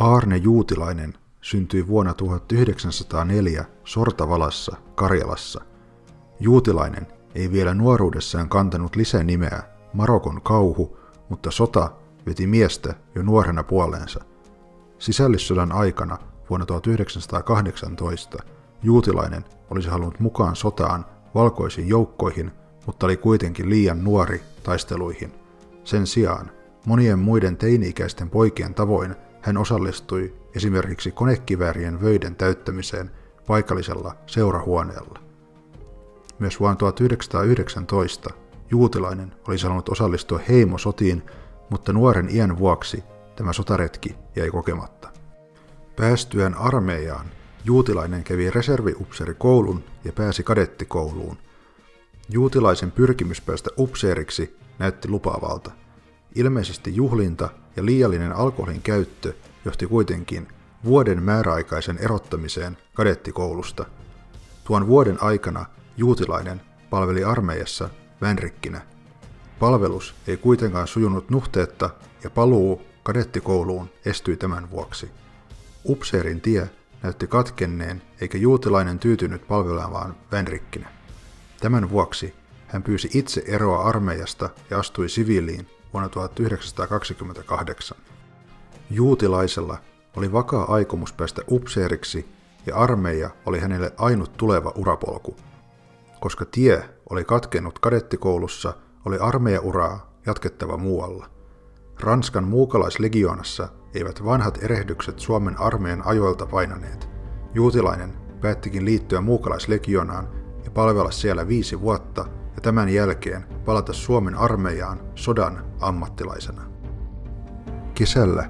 Aarne Juutilainen syntyi vuonna 1904 Sortavalassa, Karjalassa. Juutilainen ei vielä nuoruudessaan kantanut lisänimeä Marokon kauhu, mutta sota veti miestä jo nuorena puoleensa. Sisällissodan aikana vuonna 1918 Juutilainen olisi halunnut mukaan sotaan valkoisiin joukkoihin, mutta oli kuitenkin liian nuori taisteluihin. Sen sijaan monien muiden teini-ikäisten poikien tavoin hän osallistui esimerkiksi konekiväärien vöiden täyttämiseen paikallisella seurahuoneella. Myös vuonna 1919 Juutilainen olisi halunnut osallistua heimosotiin, mutta nuoren iän vuoksi tämä sotaretki jäi kokematta. Päästyään armeijaan Juutilainen kävi reserviupseerikoulun ja pääsi kadettikouluun. Juutilaisen pyrkimys päästä upseeriksi näytti lupaavalta. Ilmeisesti juhlinta ja liiallinen alkoholin käyttö johti kuitenkin vuoden määräaikaisen erottamiseen kadettikoulusta. Tuon vuoden aikana Juutilainen palveli armeijassa vänrikkinä. Palvelus ei kuitenkaan sujunut nuhteetta ja paluu kadettikouluun estyi tämän vuoksi. Upseerin tie näytti katkenneen eikä Juutilainen tyytynyt palvelemaan vänrikkinä. Tämän vuoksi hän pyysi itse eroa armeijasta ja astui siviiliin vuonna 1928. Juutilaisella oli vakaa aikomus päästä upseeriksi ja armeija oli hänelle ainut tuleva urapolku. Koska tie oli katkennut kadettikoulussa, oli armeijauraa jatkettava muualla. Ranskan muukalaislegioonassa eivät vanhat erehdykset Suomen armeijan ajoilta painaneet. Juutilainen päättikin liittyä muukalaislegioonaan ja palvella siellä 5 vuotta ja tämän jälkeen palata Suomen armeijaan sodan ammattilaisena. Kesällä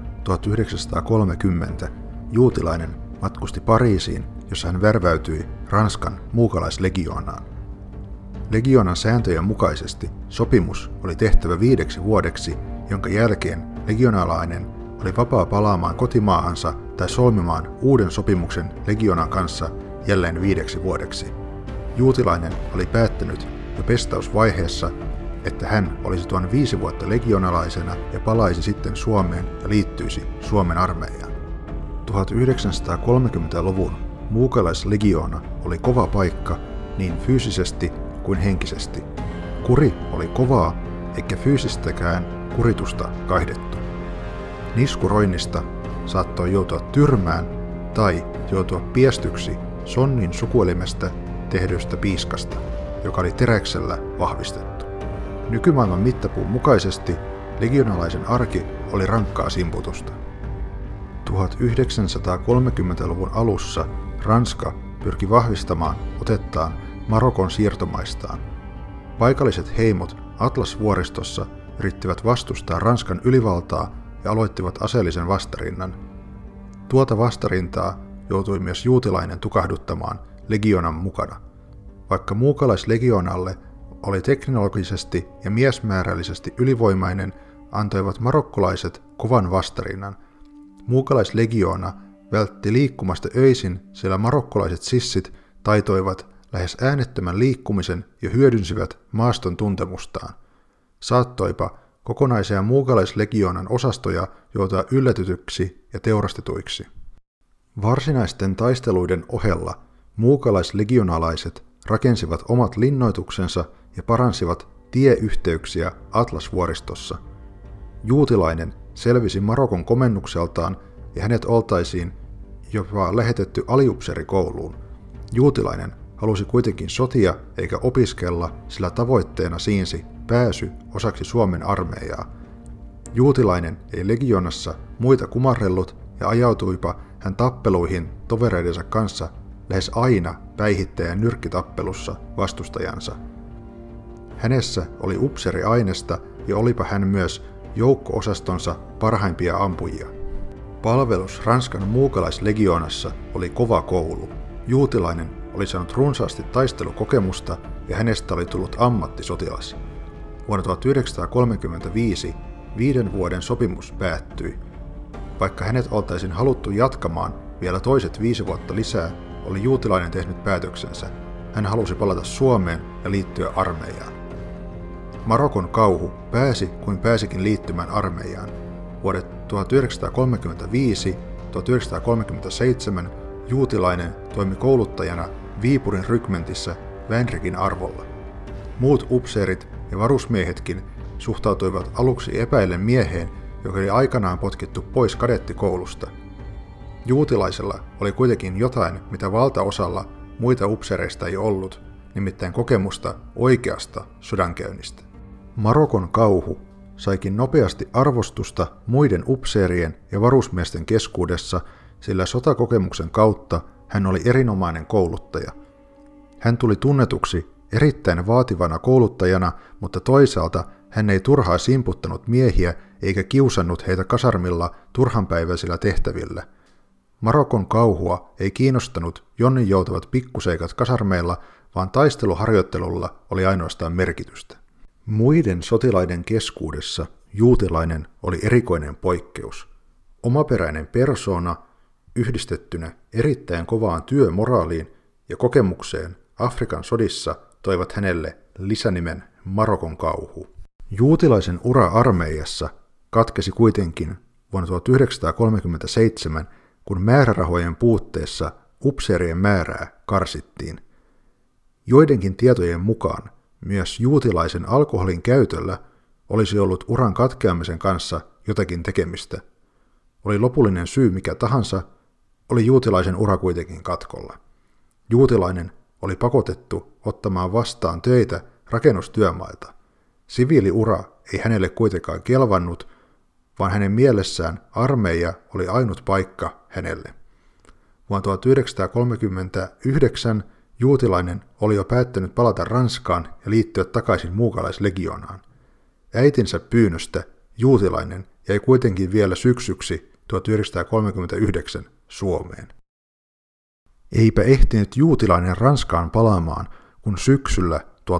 1930 Juutilainen matkusti Pariisiin, jossa hän värväytyi Ranskan muukalaislegioonaan. Legioonan sääntöjen mukaisesti sopimus oli tehtävä 5 vuodeksi, jonka jälkeen legionalainen oli vapaa palaamaan kotimaahansa tai solmimaan uuden sopimuksen legioonan kanssa jälleen 5 vuodeksi. Juutilainen oli päättänyt jo pestausvaiheessa, että hän olisi tuon 5 vuotta legionalaisena ja palaisi sitten Suomeen ja liittyisi Suomen armeijaan. 1930-luvun muukalaislegioona oli kova paikka niin fyysisesti kuin henkisesti. Kuri oli kovaa, eikä fyysistäkään kuritusta kaihdettu. Niskuroinnista saattoi joutua tyrmään tai joutua piestyksi sonnin sukuelimestä tehdystä piiskasta, joka oli teräksellä vahvistettu. Nykymaailman mittapuun mukaisesti legionalaisen arki oli rankkaa simputusta. 1930-luvun alussa Ranska pyrki vahvistamaan otettaan Marokon siirtomaistaan. Paikalliset heimot Atlasvuoristossa yrittivät vastustaa Ranskan ylivaltaa ja aloittivat aseellisen vastarinnan. Tuota vastarintaa joutui myös Juutilainen tukahduttamaan legionan mukana. Vaikka muukalaislegionalle oli teknologisesti ja miesmäärällisesti ylivoimainen, antoivat marokkolaiset kovan vastarinnan. Muukalaislegioona vältti liikkumasta öisin, sillä marokkolaiset sissit taitoivat lähes äänettömän liikkumisen ja hyödynsivät maaston tuntemustaan. Saattoipa kokonaisia muukalaislegioonan osastoja joutua yllätytyksi ja teurastetuiksi. Varsinaisten taisteluiden ohella muukalaislegionalaiset rakensivat omat linnoituksensa ja paransivat tieyhteyksiä Atlasvuoristossa. Juutilainen selvisi Marokon komennukseltaan ja hänet oltaisiin jopa lähetetty aliupseerikouluun. Juutilainen halusi kuitenkin sotia eikä opiskella, sillä tavoitteena siinsi pääsy osaksi Suomen armeijaa. Juutilainen ei legionassa muita kumarrellut ja ajautuipa hän tappeluihin tovereidensa kanssa lähes aina päihittäjän nyrkkitappelussa vastustajansa. Hänessä oli upseeriainesta ja olipa hän myös joukko-osastonsa parhaimpia ampujia. Palvelus Ranskan muukalaislegioonassa oli kova koulu. Juutilainen oli saanut runsaasti taistelukokemusta ja hänestä oli tullut ammattisotilas. Vuonna 1935 5 vuoden sopimus päättyi. Vaikka hänet oltaisiin haluttu jatkamaan vielä toiset 5 vuotta lisää, oli Juutilainen tehnyt päätöksensä. Hän halusi palata Suomeen ja liittyä armeijaan. Marokon kauhu pääsi kuin pääsikin liittymään armeijaan. Vuodet 1935 1937 Juutilainen toimi kouluttajana Viipurin rykmentissä Vänrikin arvolla. Muut upseerit ja varusmiehetkin suhtautuivat aluksi epäillen mieheen, joka oli aikanaan potkittu pois kadettikoulusta. Juutilaisella oli kuitenkin jotain, mitä valtaosalla muita upseereista ei ollut, nimittäin kokemusta oikeasta sodankäynnistä. Marokon kauhu saikin nopeasti arvostusta muiden upseerien ja varusmiesten keskuudessa, sillä sotakokemuksen kautta hän oli erinomainen kouluttaja. Hän tuli tunnetuksi erittäin vaativana kouluttajana, mutta toisaalta hän ei turhaa simputtanut miehiä eikä kiusannut heitä kasarmilla turhanpäiväisillä tehtävillä. Marokon kauhua ei kiinnostanut jonninjoutavat pikkuseikat kasarmeilla, vaan taisteluharjoittelulla oli ainoastaan merkitystä. Muiden sotilaiden keskuudessa Juutilainen oli erikoinen poikkeus. Omaperäinen persoona yhdistettynä erittäin kovaan työmoraaliin ja kokemukseen Afrikan sodissa toivat hänelle lisänimen Marokon kauhu. Juutilaisen ura armeijassa katkesi kuitenkin vuonna 1937, kun määrärahojen puutteessa upseerien määrää karsittiin. Joidenkin tietojen mukaan myös Juutilaisen alkoholin käytöllä olisi ollut uran katkeamisen kanssa jotakin tekemistä. Oli lopullinen syy mikä tahansa, oli Juutilaisen ura kuitenkin katkolla. Juutilainen oli pakotettu ottamaan vastaan töitä rakennustyömailta. Siviiliura ei hänelle kuitenkaan kelvannut, vaan hänen mielessään armeija oli ainut paikka hänelle. Vuonna 1939 Juutilainen oli jo päättänyt palata Ranskaan ja liittyä takaisin muukalaislegioonaan. Äitinsä pyynnöstä Juutilainen jäi kuitenkin vielä syksyksi 1939 Suomeen. Eipä ehtinyt Juutilainen Ranskaan palaamaan, kun syksyllä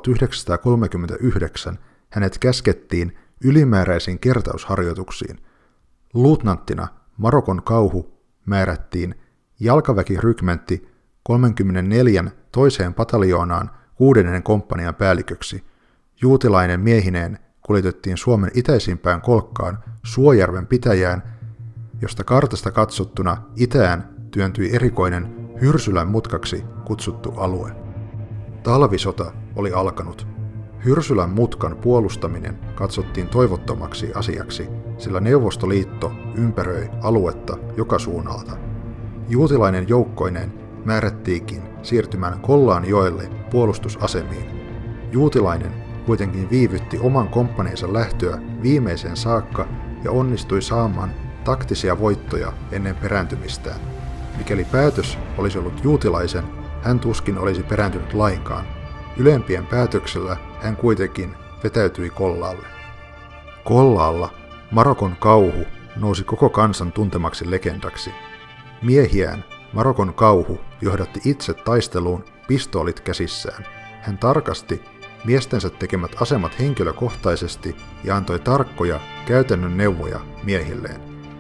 1939 hänet käskettiin ylimääräisiin kertausharjoituksiin. Luutnanttina Marokon kauhu määrättiin jalkaväkirykmentti 34 toiseen pataljoonaan 6. komppanian päälliköksi. Juutilainen miehineen kuljetettiin Suomen itäisimpään kolkkaan Suojärven pitäjään, josta kartasta katsottuna itään työntyi erikoinen Hyrsylän mutkaksi kutsuttu alue. Talvisota oli alkanut. Hyrsylän mutkan puolustaminen katsottiin toivottomaksi asiaksi, sillä Neuvostoliitto ympäröi aluetta joka suunnalta. Juutilainen joukkoineen määrättiinkin siirtymään Kollaanjoelle puolustusasemiin. Juutilainen kuitenkin viivytti oman komppaniinsa lähtöä viimeiseen saakka ja onnistui saamaan taktisia voittoja ennen perääntymistään. Mikäli päätös olisi ollut Juutilaisen, hän tuskin olisi perääntynyt lainkaan. Ylempien päätöksellä hän kuitenkin vetäytyi Kollaalle. Kollaalla Marokon kauhu nousi koko kansan tuntemaksi legendaksi. Miehiään Marokon kauhu johdatti itse taisteluun pistoolit käsissään. Hän tarkasti miestensä tekemät asemat henkilökohtaisesti ja antoi tarkkoja käytännön neuvoja miehilleen.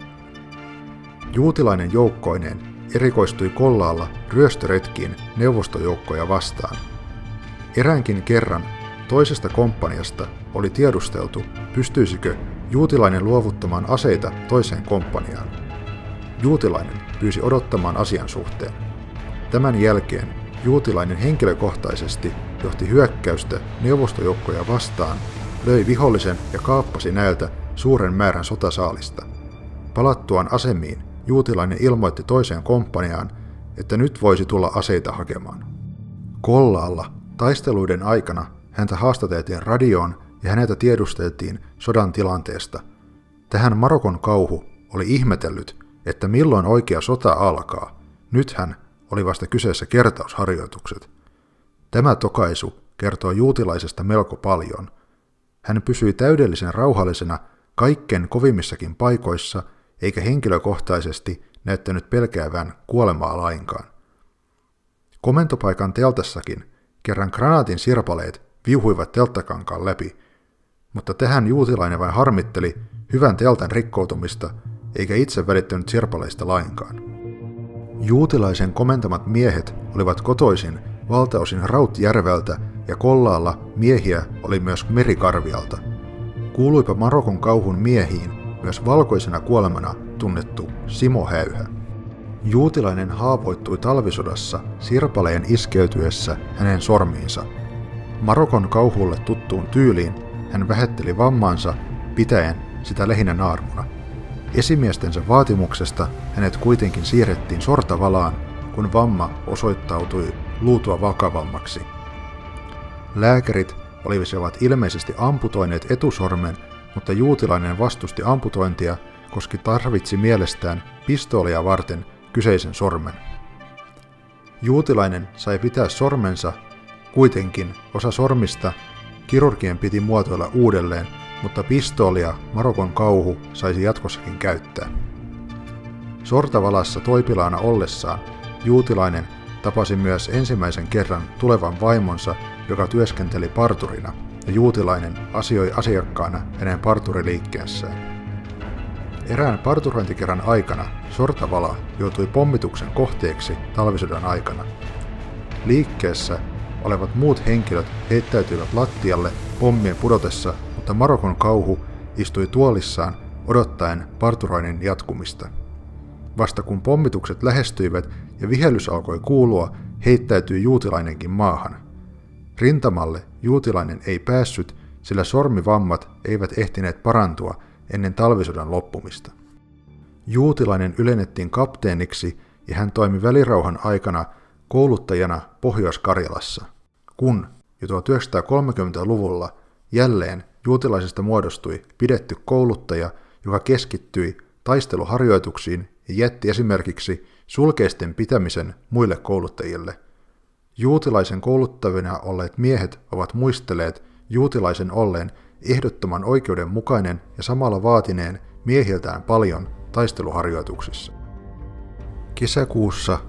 Juutilainen joukkoineen erikoistui Kollaalla ryöstöretkiin neuvostojoukkoja vastaan. Eräänkin kerran toisesta komppaniasta oli tiedusteltu, pystyisikö Juutilainen luovuttamaan aseita toiseen komppaniaan. Juutilainen pyysi odottamaan asian suhteen. Tämän jälkeen Juutilainen henkilökohtaisesti johti hyökkäystä neuvostojoukkoja vastaan, löi vihollisen ja kaappasi näiltä suuren määrän sotasaalista. Palattuaan asemiin Juutilainen ilmoitti toiseen komppaniaan, että nyt voisi tulla aseita hakemaan. Kollaalla taisteluiden aikana häntä haastateltiin radioon ja häneltä tiedusteltiin sodan tilanteesta. Tähän Marokon kauhu oli ihmetellyt, että milloin oikea sota alkaa. Nythän oli vasta kyseessä kertausharjoitukset. Tämä tokaisu kertoo Juutilaisesta melko paljon. Hän pysyi täydellisen rauhallisena kaikkein kovimmissakin paikoissa, eikä henkilökohtaisesti näyttänyt pelkäävän kuolemaa lainkaan. Komentopaikan teltassakin kerran granaatin sirpaleet viuhuivat telttakankaan läpi, mutta tähän Juutilainen vain harmitteli hyvän teltan rikkoutumista, eikä itse välittänyt sirpaleista lainkaan. Juutilaisen komentamat miehet olivat kotoisin valtaosin Rautjärveltä ja Kollaalla miehiä oli myös Merikarvialta. Kuuluipa Marokon kauhun miehiin myös valkoisena kuolemana tunnettu Simo Häyhä. Juutilainen haavoittui talvisodassa sirpaleen iskeytyessä hänen sormiinsa. Marokon kauhulle tuttuun tyyliin hän vähätteli vammaansa pitäen sitä lähinnä naarmuna. Esimiestensä vaatimuksesta hänet kuitenkin siirrettiin Sortavalaan, kun vamma osoittautui luutua vakavammaksi. Lääkärit olisivat ilmeisesti amputoineet etusormen, mutta Juutilainen vastusti amputointia, koska tarvitsi mielestään pistoolia varten kyseisen sormen. Juutilainen sai pitää sormensa, kuitenkin osa sormista kirurgien piti muotoilla uudelleen, mutta pistoolia Marokon kauhu saisi jatkossakin käyttää. Sortavalassa toipilaana ollessaan Juutilainen tapasi myös ensimmäisen kerran tulevan vaimonsa, joka työskenteli parturina, ja Juutilainen asioi asiakkaana hänen parturiliikkeessään. Erään parturointikerran aikana Sortavala joutui pommituksen kohteeksi talvisodan aikana. Liikkeessä olevat muut henkilöt heittäytyivät lattialle pommien pudotessa, mutta Marokon kauhu istui tuolissaan odottaen parturoinnin jatkumista. Vasta kun pommitukset lähestyivät ja vihellys alkoi kuulua, heittäytyi Juutilainenkin maahan. Rintamalle Juutilainen ei päässyt, sillä sormivammat eivät ehtineet parantua ennen talvisodan loppumista. Juutilainen ylennettiin kapteeniksi ja hän toimi välirauhan aikana kouluttajana Pohjois-Karjalassa. Kun jo 1930-luvulla jälleen Juutilaisesta muodostui pidetty kouluttaja, joka keskittyi taisteluharjoituksiin ja jätti esimerkiksi sulkeisten pitämisen muille kouluttajille. Juutilaisen kouluttavina olleet miehet ovat muistelleet Juutilaisen olleen ehdottoman oikeudenmukainen ja samalla vaatineen miehiltään paljon taisteluharjoituksissa. Kesäkuussa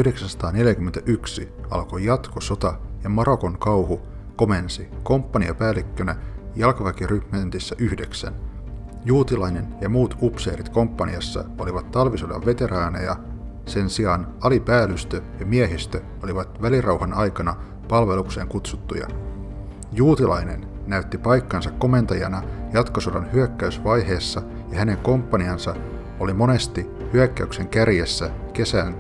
1941 alkoi jatkosota ja Marokon kauhu komensi komppaniapäällikkönä jalkaväkirykmentissä 9. Juutilainen ja muut upseerit komppaniassa olivat talvisodan veteraaneja, sen sijaan alipäälystö ja miehistö olivat välirauhan aikana palvelukseen kutsuttuja. Juutilainen näytti paikkansa komentajana jatkosodan hyökkäysvaiheessa ja hänen komppaniansa oli monesti hyökkäyksen kärjessä kesän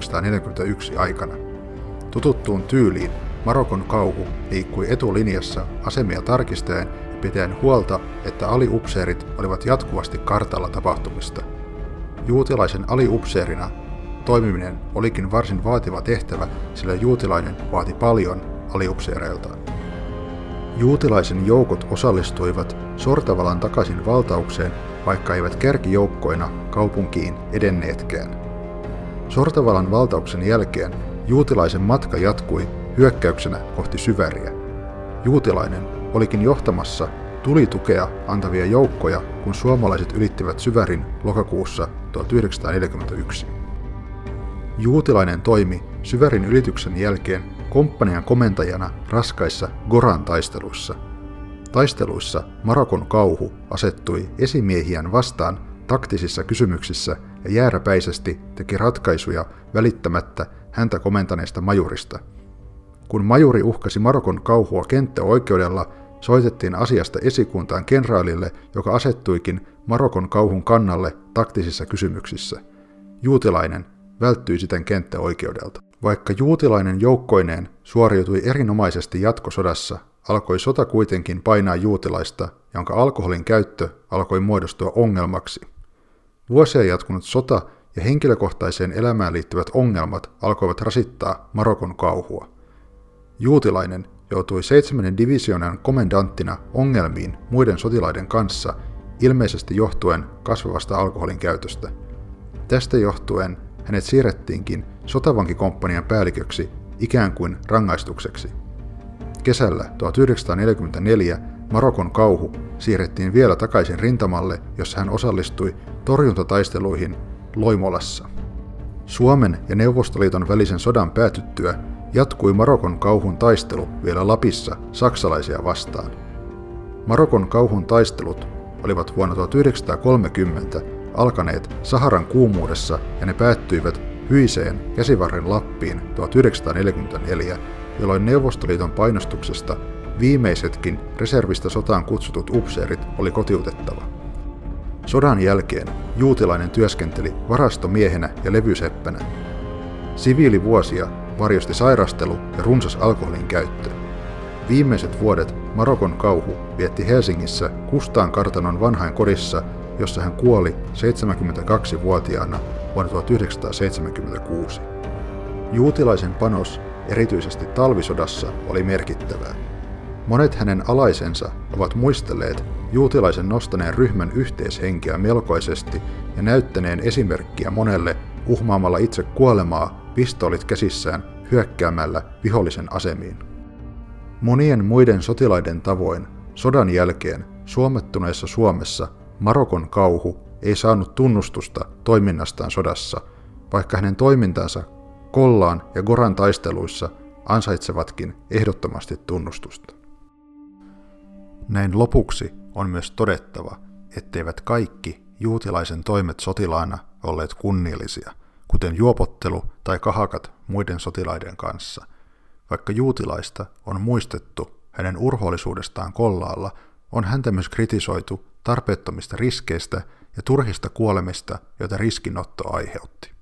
1941 aikana. Tututtuun tyyliin Marokon kauhu liikkui etulinjassa asemia tarkistaen ja pitäen huolta, että aliupseerit olivat jatkuvasti kartalla tapahtumista. Juutilaisen aliupseerina toimiminen olikin varsin vaativa tehtävä, sillä Juutilainen vaati paljon aliupseereiltaan. Juutilaisen joukot osallistuivat Sortavalan takaisin valtaukseen, vaikka eivät kärkijoukkoina kaupunkiin edenneetkään. Sortavalan valtauksen jälkeen Juutilaisen matka jatkui hyökkäyksenä kohti Syväriä. Juutilainen olikin johtamassa tulitukea antavia joukkoja, kun suomalaiset ylittivät Syvärin lokakuussa 1941. Juutilainen toimi Syvärin ylityksen jälkeen komppanian komentajana raskaissa Goran taisteluissa. Taisteluissa Marokon kauhu asettui esimiehiään vastaan taktisissa kysymyksissä ja jääräpäisesti teki ratkaisuja välittämättä häntä komentaneesta majurista. Kun majuri uhkasi Marokon kauhua kenttäoikeudella, soitettiin asiasta esikuntaan kenraalille, joka asettuikin Marokon kauhun kannalle taktisissa kysymyksissä. Juutilainen välttyi siten kenttäoikeudelta. Vaikka Juutilainen joukkoineen suoriutui erinomaisesti jatkosodassa, alkoi sota kuitenkin painaa Juutilaista, jonka alkoholin käyttö alkoi muodostua ongelmaksi. Vuosia jatkunut sota ja henkilökohtaiseen elämään liittyvät ongelmat alkoivat rasittaa Marokon kauhua. Juutilainen joutui 7. divisioonan komendanttina ongelmiin muiden sotilaiden kanssa, ilmeisesti johtuen kasvavasta alkoholin käytöstä. Tästä johtuen hänet siirrettiinkin sotavankkomppanian päälliköksi ikään kuin rangaistukseksi. Kesällä 1944 Marokon kauhu siirrettiin vielä takaisin rintamalle, jossa hän osallistui torjuntataisteluihin Loimolassa. Suomen ja Neuvostoliiton välisen sodan päätyttyä jatkui Marokon kauhun taistelu vielä Lapissa saksalaisia vastaan. Marokon kauhun taistelut olivat vuonna 1930 alkaneet Saharan kuumuudessa ja ne päättyivät Hyiseen Käsivarren Lappiin 1944, jolloin Neuvostoliiton painostuksesta viimeisetkin reservistä sotaan kutsutut upseerit oli kotiutettava. Sodan jälkeen Juutilainen työskenteli varastomiehenä ja levyseppänä. Siviilivuosia varjosti sairastelu ja runsas alkoholin käyttö. Viimeiset vuodet Marokon kauhu vietti Helsingissä Kustaan kartanon vanhainkodissa, jossa hän kuoli 72-vuotiaana vuonna 1976. Juutilaisen panos erityisesti talvisodassa oli merkittävää. Monet hänen alaisensa ovat muistelleet Juutilaisen nostaneen ryhmän yhteishenkeä melkoisesti ja näyttäneen esimerkkiä monelle uhmaamalla itse kuolemaa pistoolit käsissään hyökkäämällä vihollisen asemiin. Monien muiden sotilaiden tavoin sodan jälkeen suomettuneessa Suomessa Marokon kauhu ei saanut tunnustusta toiminnastaan sodassa, vaikka hänen toimintansa Kollaan ja Goran taisteluissa ansaitsevatkin ehdottomasti tunnustusta. Näin lopuksi on myös todettava, etteivät kaikki Juutilaisen toimet sotilaana olleet kunniallisia, kuten juopottelu tai kahakat muiden sotilaiden kanssa. Vaikka Juutilaista on muistettu hänen urhoollisuudestaan Kollaalla, on häntä myös kritisoitu tarpeettomista riskeistä ja turhista kuolemista, joita riskinotto aiheutti.